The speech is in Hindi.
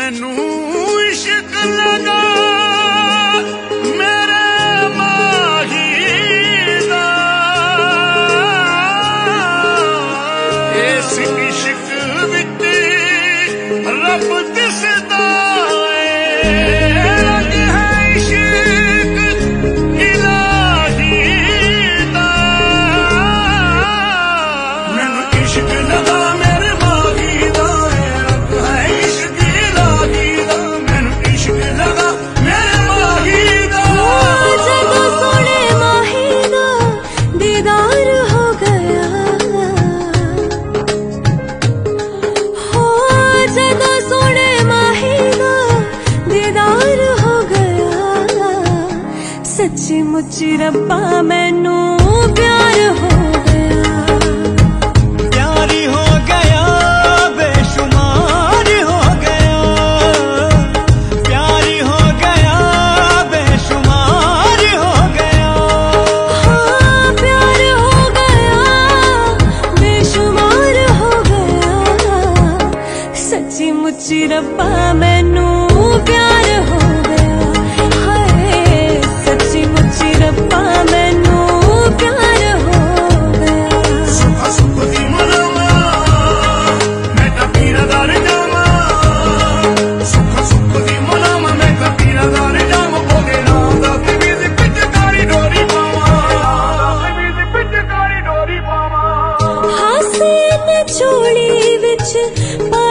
मैनू इश्क लगा मेरे माही दा, इस इश्क विच रब दिसदा रंग है इश्क इलाही दा। मैनू इश्क लगा मेरे माही दा, रंग है इश्क इलाही दा। मैनू इश्क लगा मेरे माही दा। जदों सोने माही दा दीदार हो गया, हो जदों सोने माही दा दीदार हो गया। सच्ची मुच्ची रब्बा मैनू प्यार हो गया, प्यारी हो गया बेशुमार हो गया, प्यारी हो गया बेशुमार हो गया। हाँ प्यार हो गया बेशुमार हो गया। सच्ची मुच्ची रब्बा मैनू प्यार हो गया, हाय सच्ची मुच्ची रब्बा मैनू प्यार हो गया। सुख सुख दी मनावा मैं तां पीरदार जावां, सुख सुख दी मनावा मैं तां पीरदार जावां। बोले नाम दा बीवी दी पिचकारी डोरी पावां, बीवी दी पिचकारी डोरी पावां। हासे ने झोली विच